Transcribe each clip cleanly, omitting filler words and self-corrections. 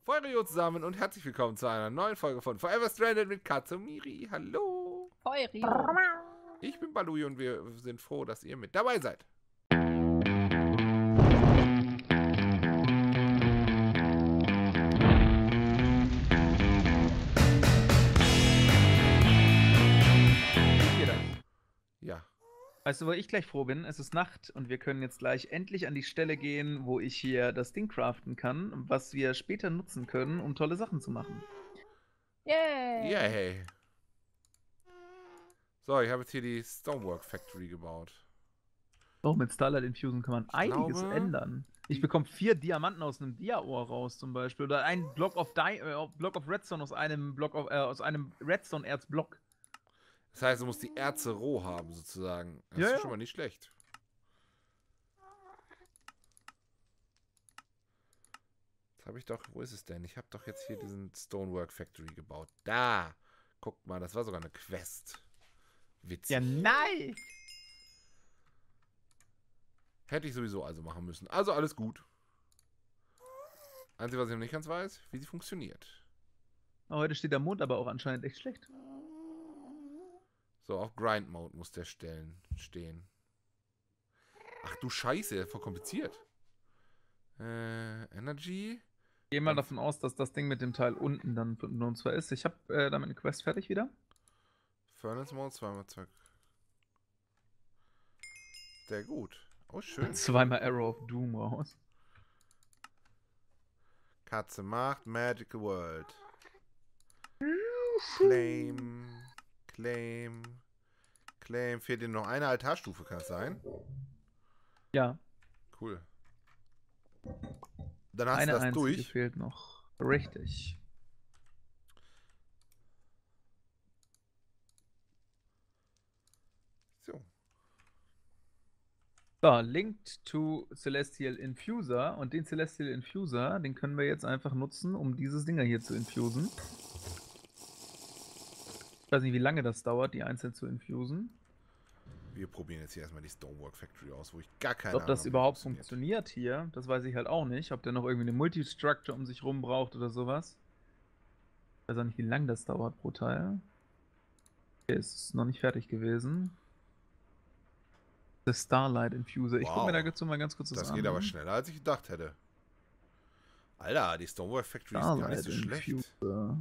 Feurio zusammen und herzlich willkommen zu einer neuen Folge von Forever Stranded mit Katsumiri. Hallo! Feurio. Ich bin Balui und wir sind froh, dass ihr mit dabei seid. Ja. Weißt du, wo ich gleich froh bin? Es ist Nacht und wir können jetzt gleich endlich an die Stelle gehen, wo ich hier das Ding craften kann, was wir später nutzen können, um tolle Sachen zu machen. Yay! Yay! So, ich habe jetzt hier die Stonework Factory gebaut. Oh, mit Starlight Infusion kann man einiges glaube, ändern. Ich bekomme 4 Diamanten aus einem Dia-Ohr raus zum Beispiel. Oder ein Block of Redstone aus einem Redstone-Erz-Block. Das heißt, du musst die Erze roh haben, sozusagen. Das Ja, ist ja. schon mal nicht schlecht. Jetzt habe ich doch, wo ist es denn? Ich habe doch jetzt hier diesen Stonework Factory gebaut. Da! Guckt mal, das war sogar eine Quest. Witzig. Ja, nice! Hätte ich sowieso also machen müssen. Also alles gut. Einzige, was ich noch nicht ganz weiß, wie sie funktioniert. Heute steht der Mond aber auch anscheinend echt schlecht. So, auf Grind Mode muss der stehen. Ach du Scheiße, voll kompliziert. Energy. Ich gehe mal davon aus, dass das Ding mit dem Teil unten dann und zwar ist. Ich habe damit eine Quest fertig wieder. Furnace Mode, zweimal zack. Sehr gut. Oh, schön. Zweimal Arrow of Doom raus. Katze macht Magical World. Claim. Fehlt dir noch eine Altarstufe, kann es sein? Ja. Cool. Dann hast Eine du das einzige durch. fehlt noch. Richtig. So. So, Linked to Celestial Infuser. Und den Celestial Infuser, den können wir jetzt einfach nutzen, um dieses Dinger hier zu infusen. Ich weiß nicht, wie lange das dauert, die einzeln zu infusen. Wir probieren jetzt hier erstmal die Stonework Factory aus, wo ich gar keine Ob Ahnung das habe, wie überhaupt funktioniert hier, das weiß ich halt auch nicht. Ob der noch irgendwie eine Multistructure um sich rum braucht oder sowas. Ich weiß auch nicht, wie lange das dauert pro Teil. Okay, es ist noch nicht fertig gewesen. Der Starlight Infuser. Ich gucke mir Wow. dazu mal ganz kurz Das an. geht aber schneller, als ich gedacht hätte. Alter, die Stonework Factory ist gar nicht so schlecht. Infuser.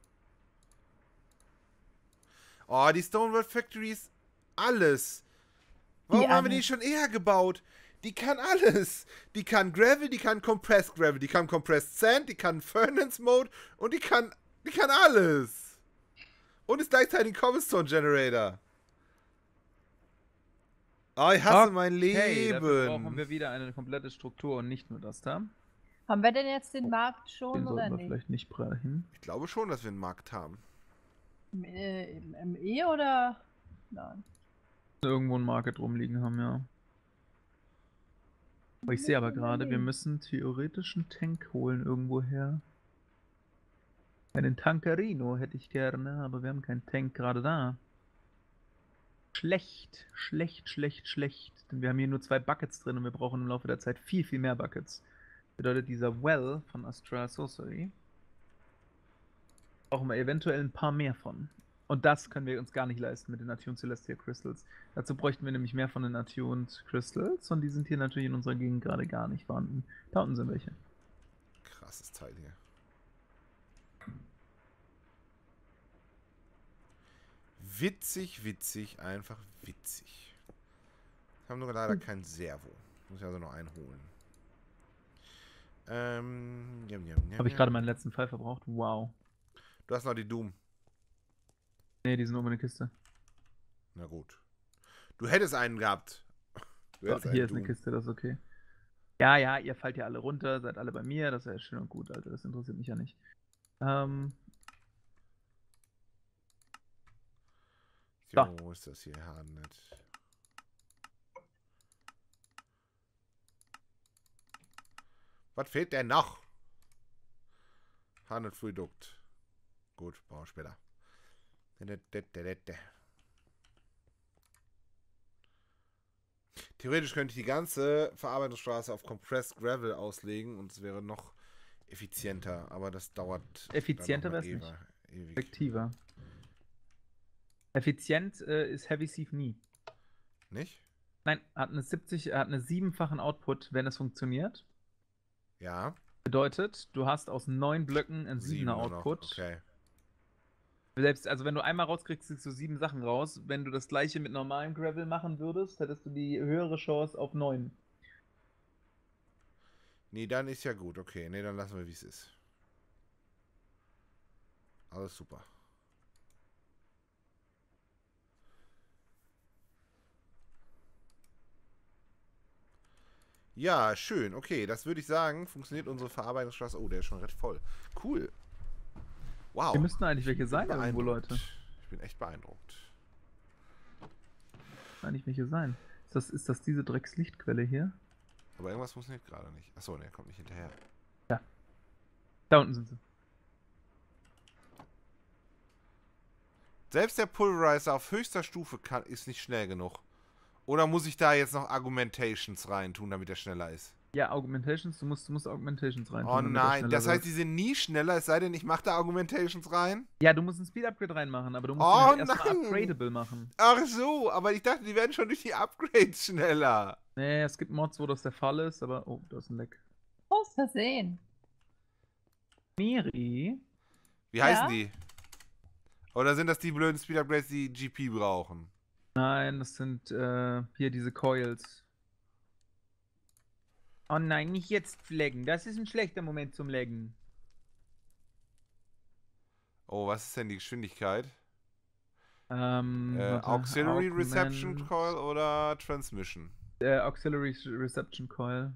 Oh, die Stonework Factory ist alles. Warum haben wir die schon eher gebaut? Die kann alles. Die kann Gravel, die kann Compressed Gravel, die kann Compressed Sand, die kann Furnace Mode und die kann alles. Und ist gleichzeitig ein Cobblestone Generator. Oh, ich hasse mein Leben. Dafür brauchen wir wieder eine komplette Struktur und nicht nur das da. Haben wir denn jetzt den Markt schon Den oder sollten wir nicht? vielleicht nicht brechen. Ich glaube schon, dass wir einen Markt haben. Im ME oder? Nein. Irgendwo ein Market rumliegen haben, ja. Aber ich sehe aber gerade, wir müssen theoretisch einen Tank holen irgendwoher. Einen Tankerino hätte ich gerne, aber wir haben keinen Tank gerade da. Schlecht. Denn wir haben hier nur 2 Buckets drin und wir brauchen im Laufe der Zeit viel, viel mehr Buckets. Bedeutet, dieser Well von Astral Sorcery brauchen wir eventuell ein paar mehr von. Und das können wir uns gar nicht leisten mit den Attuned Celestial Crystals. Dazu bräuchten wir nämlich mehr von den Attuned Crystals und die sind hier natürlich in unserer Gegend gerade gar nicht vorhanden. Da unten sind welche. Krasses Teil hier. Witzig, einfach witzig. Haben nur leider kein Servo. Muss ich also noch einen holen. Habe ich gerade meinen letzten Pfeil verbraucht? Wow. Du hast noch die Doom. Ne, die sind oben in der Kiste. Na gut. Du hättest einen gehabt. So, hier ist eine Kiste, das ist okay. Ja, ihr fallt ja alle runter, seid alle bei mir, das ist ja schön und gut, Alter, das interessiert mich ja nicht. So, wo ist das hier? Hardnet. Was fehlt denn noch? Hardnet Fluidukt. Gut, brauchen wir später. Theoretisch könnte ich die ganze Verarbeitungsstraße auf Compressed Gravel auslegen und es wäre noch effizienter, aber das dauert. Effizienter dann noch wär's mal nicht. ewig. Effektiver. Effizient ist Heavy Sieve nie. Nicht? Nein, hat eine 7-fachen Output, wenn es funktioniert. Ja. Bedeutet, du hast aus 9 Blöcken einen 7 7er nur noch. Output. Okay. Selbst, also wenn du einmal rauskriegst, kriegst du 7 Sachen raus. Wenn du das gleiche mit normalem Gravel machen würdest, hättest du die höhere Chance auf 9. Nee, dann ist ja gut. Okay, nee, dann lassen wir, wie es ist. Alles super. Ja, schön. Okay, das würde ich sagen. Funktioniert unsere Verarbeitungsstraße. Oh, der ist schon recht voll. Cool. Wow. Hier müssten eigentlich welche Ich bin sein irgendwo, beeindruckt. Leute. Ich bin echt beeindruckt. Eigentlich welche sein. Ist das diese Dreckslichtquelle hier? Aber irgendwas funktioniert gerade nicht. Achso, der kommt nicht hinterher. Da unten sind sie. Selbst der Pulverizer auf höchster Stufe ist nicht schnell genug. Oder muss ich da jetzt noch Augmentations reintun, damit er schneller ist? Ja, Augmentations, du musst Augmentations rein. Oh nein, das heißt, die sind nie schneller, es sei denn, ich mache da Augmentations rein? Ja, du musst ein Speed-Upgrade reinmachen, aber du musst Oh ihn halt erstmal nein. upgradable machen. Ach so, aber ich dachte, die werden schon durch die Upgrades schneller. Nee, es gibt Mods, wo das der Fall ist, aber... Oh, da ist ein Leck. Aus Versehen. Miri? Wie Ja? heißen die? Oder sind das die blöden Speed-Upgrades, die GP brauchen? Nein, das sind hier diese Coils. Oh nein, nicht jetzt flaggen. Das ist ein schlechter Moment zum Laggen. Oh, was ist denn die Geschwindigkeit? Warte, Auxiliary Augment, Reception Coil oder Transmission? Auxiliary Reception Coil.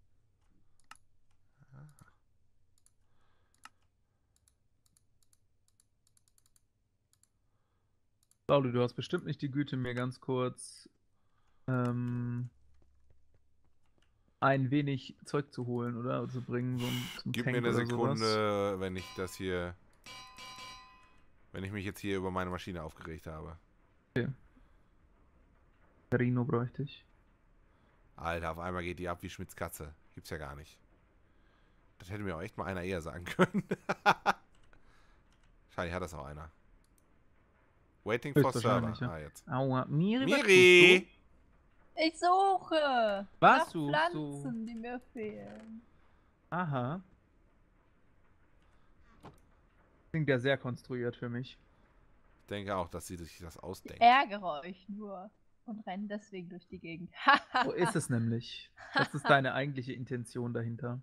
Pauli, du hast bestimmt nicht die Güte, mir ganz kurz ein wenig Zeug zu holen, oder? Oder zu bringen, so zum Gib Tank mir eine oder sowas. Sekunde, wenn ich das hier... Wenn ich mich jetzt hier über meine Maschine aufgeregt habe. Rino bräuchte ich. Alter, auf einmal geht die ab wie Schmitz Katze. Gibt's ja gar nicht. Das hätte mir auch echt mal einer eher sagen können. Wahrscheinlich hat das auch einer. Waiting for Server. Höchstwahrscheinlich, ja. Ah, jetzt. Aua, Miri, was Miri! tust Ich suche Was nach suchst du? Pflanzen, die mir fehlen. du? Aha. Klingt ja sehr konstruiert für mich. Ich denke auch, dass sie sich das ausdenkt. Ärgere euch nur und renne deswegen durch die Gegend. So ist es nämlich. Das ist deine eigentliche Intention dahinter.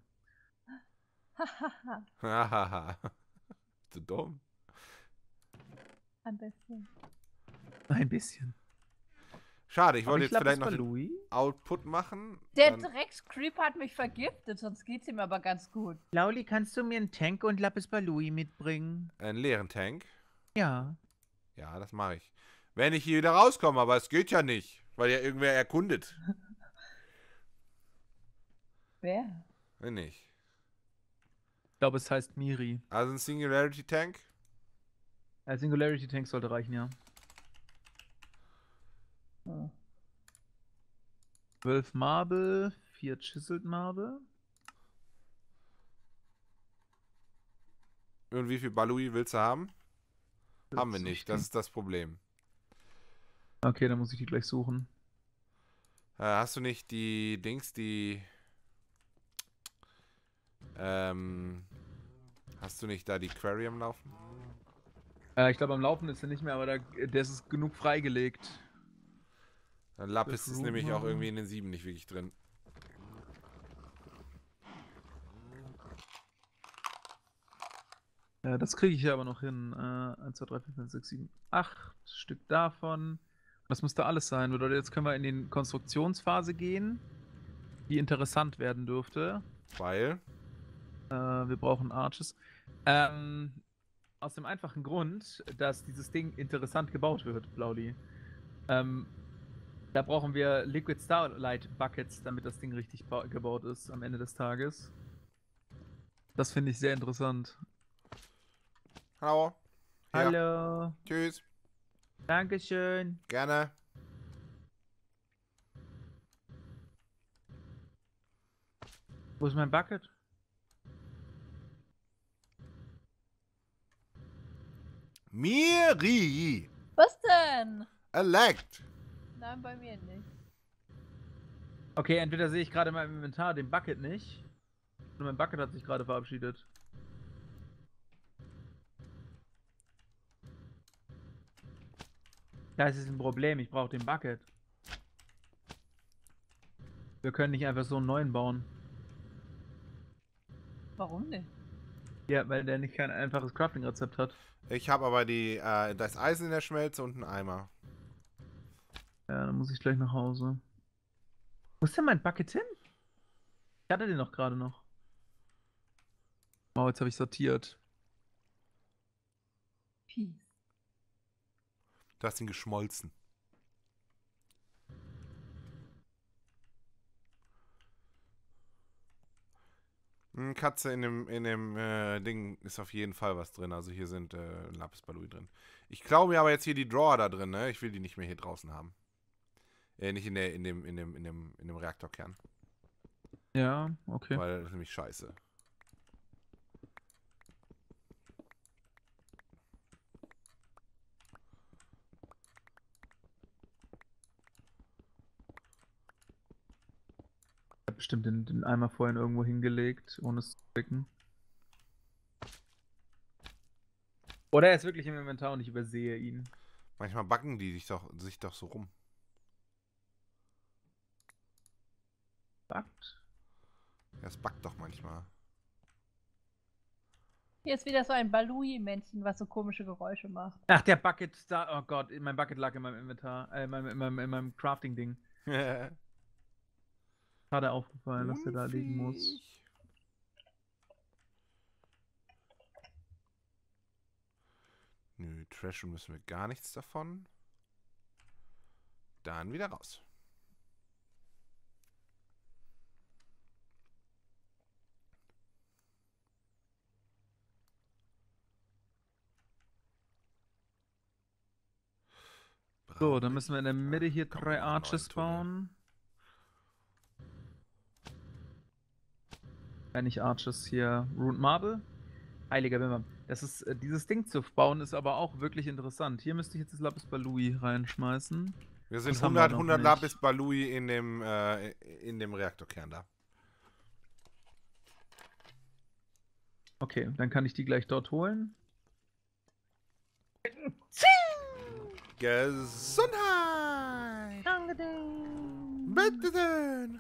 Hahaha. Zu dumm. Ein bisschen. Ein bisschen. Schade, ich Aber wollte jetzt vielleicht noch den Louis. Output machen. Der Dann- Dreckscreep hat mich vergiftet, sonst geht's ihm aber ganz gut. Lauli, kannst du mir einen Tank und Lapis Balui mitbringen? einen leeren Tank. Ja. Ja, das mache ich. Wenn ich hier wieder rauskomme, aber es geht ja nicht, weil ja irgendwer erkundet. Wer? Wenn nicht. Ich glaube, es heißt Miri. Also ein Singularity Tank. Singularity Tank sollte reichen, ja. Hm. 12 Marble, 4 Chiseled Marble. Und wie viel Balui willst du haben? Haben wir 40. nicht, das ist das Problem. Okay, dann muss ich die gleich suchen. Hast du nicht die Dings, hast du nicht da die Query am Laufen? Ich glaube, am Laufen ist er nicht mehr, aber der ist genug freigelegt. Lapis Das ist nämlich auch Room- irgendwie in den 7 nicht wirklich drin. Ja, das kriege ich ja aber noch hin. 1, 2, 3, 4, 5, 6, 7, 8 Stück davon. Das müsste alles sein. Oder jetzt können wir in die Konstruktionsphase gehen, die interessant werden dürfte. Weil? Wir brauchen Arches. Aus dem einfachen Grund, dass dieses Ding interessant gebaut wird, Blauli. Da brauchen wir Liquid Starlight Buckets, damit das Ding richtig gebaut ist am Ende des Tages. Das finde ich sehr interessant. Hallo. Ja. Hallo. Tschüss. Dankeschön. Gerne. Wo ist mein Bucket? Miri! Was denn? Elect! Nein, bei mir nicht. Okay, entweder sehe ich gerade in meinem Inventar den Bucket nicht. Oder mein Bucket hat sich gerade verabschiedet. Das ist ein Problem, ich brauche den Bucket. Wir können nicht einfach so einen neuen bauen. Warum nicht? Ja, weil der nicht kein einfaches Crafting-Rezept hat. Ich habe aber das Eisen in der Schmelze und einen Eimer. Ja, dann muss ich gleich nach Hause. Wo ist denn mein Bucket hin? Ich hatte den doch gerade noch. Oh, jetzt habe ich sortiert. Peace. Du hast ihn geschmolzen. Katze, in dem Ding ist auf jeden Fall was drin. Also hier sind Lapis Lazuli drin. Ich klaue mir aber jetzt hier die Drawer da drin, ne? Ich will die nicht mehr hier draußen haben. Nicht in dem Reaktorkern. Ja, okay. Weil das ist nämlich scheiße. Ich habe bestimmt den Eimer vorhin irgendwo hingelegt, ohne es zu klicken. Oder er ist wirklich im Inventar und ich übersehe ihn. Manchmal backen die sich doch so rum. Backt? Ja, es backt doch manchmal. Hier ist wieder so ein Balui-Männchen, was so komische Geräusche macht. Ach, der Bucket da. Oh Gott, mein Bucket lag in meinem Inventar. In meinem Crafting-Ding. Gerade aufgefallen, dass der da liegen muss. Nö, Trashen müssen wir gar nichts davon. Dann wieder raus. So, dann müssen wir in der Mitte hier 3 Arches bauen. Nicht Arches hier. Ruined Marble. Heiliger Wimmer. Das ist, dieses Ding zu bauen ist aber auch wirklich interessant. Hier müsste ich jetzt das Lapis Lazuli reinschmeißen. Wir sind Das haben wir 100 noch Lapis nicht. Lazuli in dem Reaktorkern da. Okay, dann kann ich die gleich dort holen. Gesundheit! Bitte schön!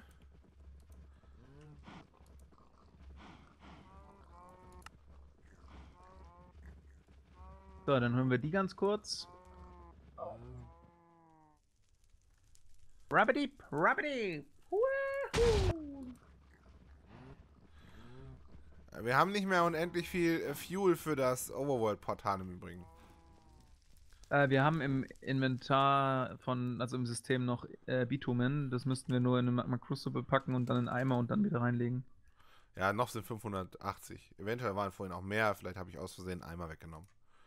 So, dann hören wir die ganz kurz. Rabbidi, rabbidi. Wir haben nicht mehr unendlich viel Fuel für das Overworld-Portal im Übrigen. Wir haben im Inventar also im System noch Bitumen. Das müssten wir nur in eine Magma Crucible packen und dann in einen Eimer und dann wieder reinlegen. Ja, noch sind 580. Eventuell waren vorhin auch mehr. Vielleicht habe ich aus Versehen einen Eimer weggenommen.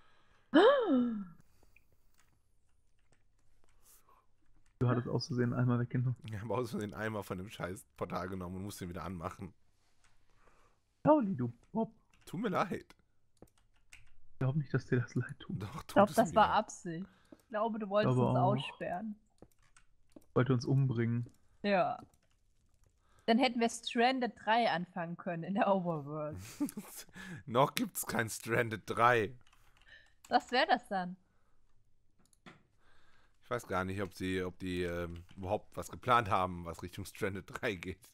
Du hattest aus Versehen einen Eimer weggenommen. Ich habe aus Versehen einen Eimer von dem scheiß Portal genommen und musste ihn wieder anmachen. Pauli, du Bob. Tut mir leid. Ich glaube nicht, dass dir das leid tut. Doch, Ich glaube, tut es das mir. war Absicht. Ich glaube, du wolltest Aber uns auch. aussperren. Wollte uns umbringen. Ja. Dann hätten wir Stranded 3 anfangen können in der Overworld. Noch gibt es kein Stranded 3. Was wäre das dann? Ich weiß gar nicht, ob die überhaupt was geplant haben, was Richtung Stranded 3 geht.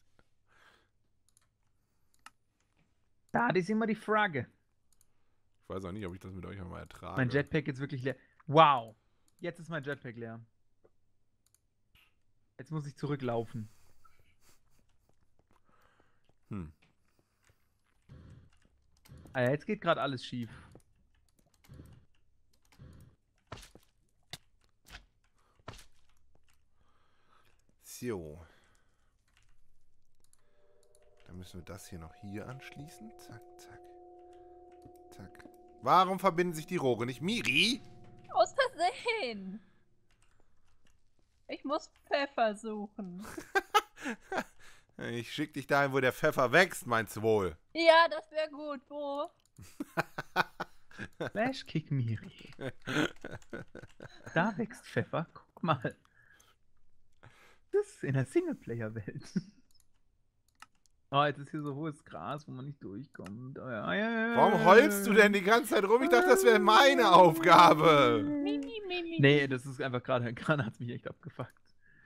Da ist immer die Frage. Ich weiß auch nicht, ob ich das mit euch einmal ertrage. Mein Jetpack ist wirklich leer. Wow. Jetzt ist mein Jetpack leer. Jetzt muss ich zurücklaufen. Alter, jetzt geht gerade alles schief. So. Dann müssen wir das hier noch hier anschließen. Zack, zack. Zack. Warum verbinden sich die Rohre nicht? Miri? Aus Versehen! Ich muss Pfeffer suchen. Ich schick dich dahin, wo der Pfeffer wächst, meinst du wohl? Ja, das wäre gut. Wo? Flash Kick Miri. Da wächst Pfeffer. Guck mal. Das ist in der Singleplayer-Welt. Oh, jetzt ist hier so hohes Gras, wo man nicht durchkommt. Oh, ja, ja, Warum heulst du denn die ganze Zeit rum? Ich dachte, das wäre meine Aufgabe. Nee, das ist einfach gerade hat es mich echt abgefuckt.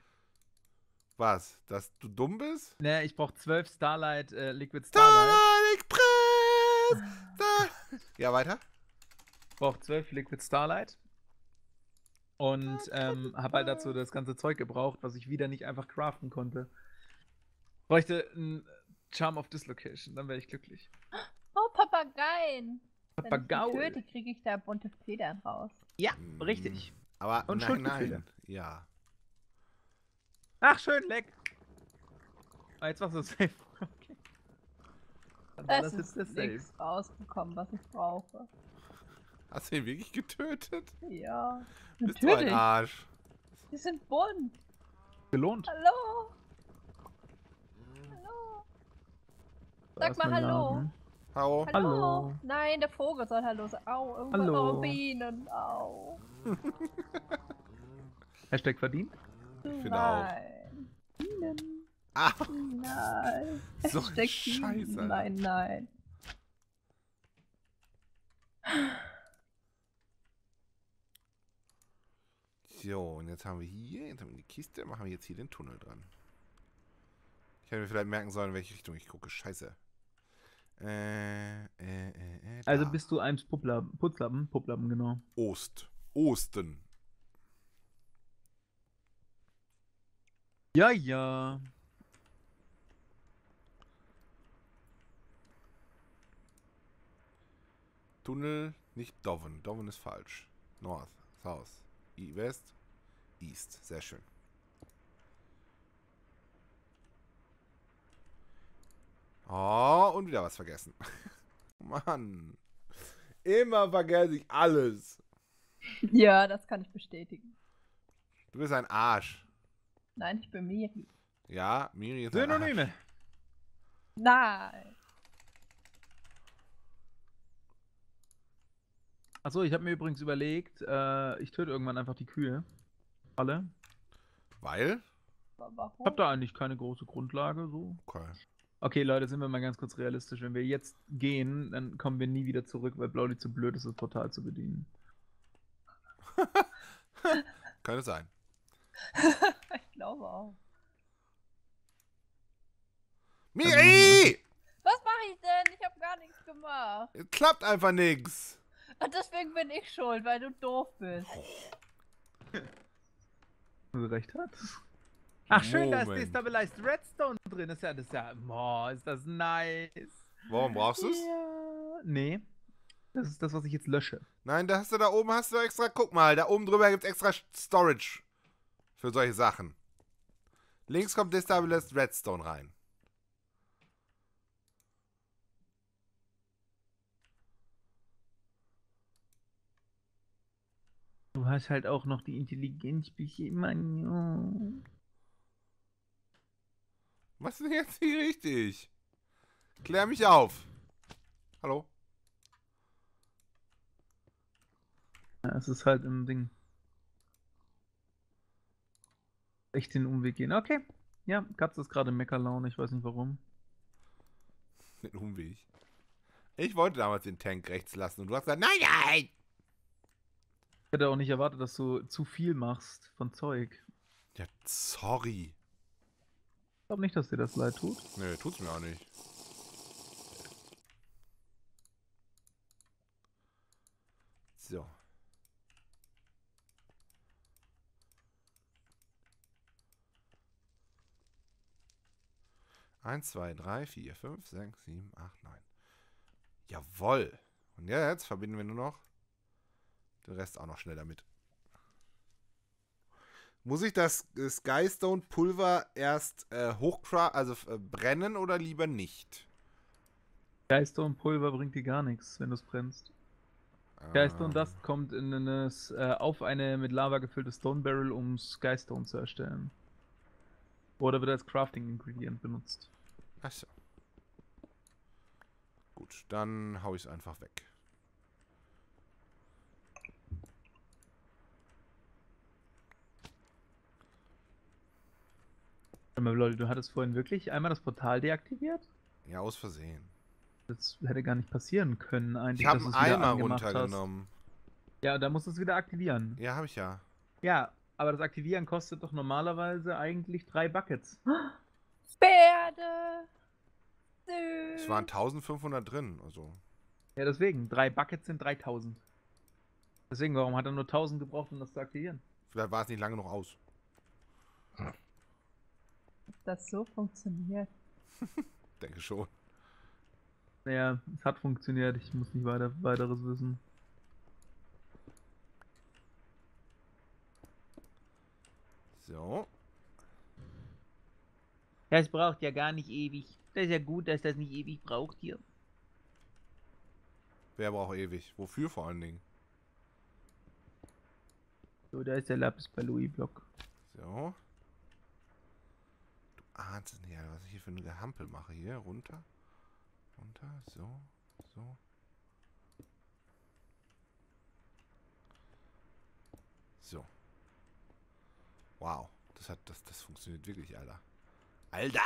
Was? Dass du dumm bist? Nee, ich brauche 12 Starlight, Liquid Starlight. Express! Ja, weiter? Ich brauche 12 Liquid Starlight. Und habe halt dazu das ganze Zeug gebraucht, was ich wieder nicht einfach craften konnte. Bräuchte ein Charm of Dislocation, dann wäre ich glücklich. Oh, Papageien. Papagei. Wenn ich die töte, kriege ich da bunte Federn raus. Ja, richtig. Aber Und nein, Schuldgefühle. nein. Ja. Ach, schön, leck. Ah, jetzt warst du safe. Okay. Dann war Es das ist jetzt der nichts Safe. rausgekommen, was ich brauche. Hast du ihn wirklich getötet? Ja, Bist du ein natürlich. Arsch? Die sind bunt. Gelohnt. Hallo? Hallo? Sag mal Erstmal Hallo. laden. Hallo? Hallo. Nein, der Vogel soll Hallo sagen. Au, irgendwo Hallo. Bienen. Au. Hashtag verdient. finde auch. Nein. Bienen. Ah, Nein. so ein Hashtag Scheiß, Bienen. Alter. Nein, nein. So, und jetzt haben wir die Kiste, machen wir jetzt hier den Tunnel dran. Ich hätte mir vielleicht merken sollen, in welche Richtung ich gucke. Scheiße. Also da. bist du ein Putzlappen, genau. Osten. Ja, ja. Tunnel, nicht Doven. Doven ist falsch. North, South, West, East. Sehr schön. Oh, und wieder was vergessen. Mann. Immer vergesse ich alles. Ja, das kann ich bestätigen. Du bist ein Arsch. Nein, ich bin Miri. Ja, Miri ist ein Arsch. Synonyme. Nein. Achso, ich habe mir übrigens überlegt, ich töte irgendwann einfach die Kühe. Alle. Weil? Warum? Ich habe da eigentlich keine große Grundlage, so. Okay. Okay, Leute, sind wir mal ganz kurz realistisch. Wenn wir jetzt gehen, dann kommen wir nie wieder zurück, weil Blaudi zu blöd ist, das Portal zu bedienen. Könnte sein. Ich glaube auch. Miri! Was mache ich denn? Ich habe gar nichts gemacht. Es klappt einfach nix. Und deswegen bin ich schuld, weil du doof bist. Wo sie recht hat. Ach schön, da ist Moment. Destabilized Redstone drin. Das ist ja, boah, ist das nice. Warum brauchst du es? Ja. Nee. Das ist das, was ich jetzt lösche. Nein, da oben hast du extra, guck mal, da oben drüber gibt es extra Storage für solche Sachen. Links kommt Destabilized Redstone rein. Du hast halt auch noch die Intelligenz, Mann. Was ist denn jetzt nicht richtig? Klär mich auf. Hallo? Ja, es ist halt ein Ding. Echt den Umweg gehen. Okay. Ja, Katze ist gerade Meckerlaune, ich weiß nicht warum. Den Umweg. Ich wollte damals den Tank rechts lassen und du hast gesagt, nein, nein! Ich hätte auch nicht erwartet, dass du zu viel machst von Zeug. Ja, sorry. Ich glaube nicht, dass dir das leid tut. Nö, tut's mir auch nicht. So. Eins, zwei, drei, vier, fünf, sechs, sieben, acht, neun. Jawoll. Und jetzt verbinden wir nur noch den Rest auch noch schnell damit. Muss ich das Skystone Pulver erst brennen oder lieber nicht? Geister und Pulver bringt dir gar nichts, wenn du es brennst. Geister und Dust kommt auf eine mit Lava gefüllte Stone Barrel, um Skystone zu erstellen. Oder wird als Crafting Ingredient benutzt. Achso. Gut, dann hau ich es einfach weg. mal, Leute, du hattest vorhin wirklich einmal das Portal deaktiviert? Ja, aus Versehen. Das hätte gar nicht passieren können eigentlich, Ich habe dass einen du's wieder Eimer angemacht hast. runtergenommen. Ja, da musst du es wieder aktivieren. Ja, habe ich ja. Ja, aber das Aktivieren kostet doch normalerweise eigentlich 3 Buckets. Pferde! Es waren 1500 drin, also. Ja, deswegen. 3 Buckets sind 3000. Deswegen, warum hat er nur 1000 gebraucht, um das zu aktivieren? Vielleicht war es nicht lange noch aus. Ob das so funktioniert? Denke schon. Naja, es hat funktioniert. Ich muss nicht weiteres wissen. So. Das braucht ja gar nicht ewig. Das ist ja gut, dass das nicht ewig braucht hier. Wer braucht ewig? Wofür vor allen Dingen? So, da ist der Lapis Balui-Block. So. Du ahnst es nicht, was ich hier für eine Gehampel mache. Hier, runter. Runter, so, so. So. Wow. Das funktioniert wirklich, Alter. Alter!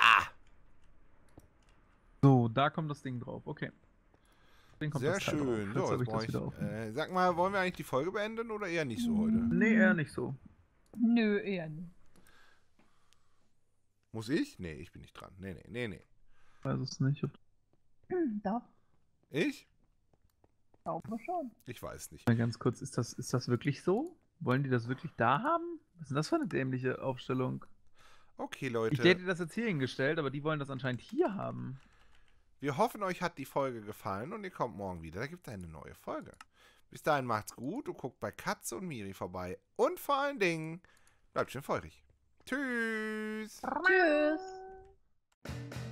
So, da kommt das Ding drauf. Okay. Den kommt Sehr das Teil schön. drauf. So, Jetzt jetzt habe ich brauche das ich, wieder offen. sag mal, wollen wir eigentlich die Folge beenden oder eher nicht so heute? Nee, eher nicht so. Nö, eher nicht. Muss ich? Nee, ich bin nicht dran. Nee. Weiß es nicht. Doch, Ich? glaube schon. Ich weiß nicht. Mal ganz kurz, ist das wirklich so? Wollen die das wirklich da haben? Was ist denn das für eine dämliche Aufstellung? Okay, Ich Leute. hätte das jetzt hier hingestellt, aber die wollen das anscheinend hier haben. Wir hoffen, euch hat die Folge gefallen und ihr kommt morgen wieder. Da gibt es eine neue Folge. Bis dahin macht's gut und guckt bei Katze und Miri vorbei. Und vor allen Dingen, bleibt schön feurig. Tschüss. Tschüss.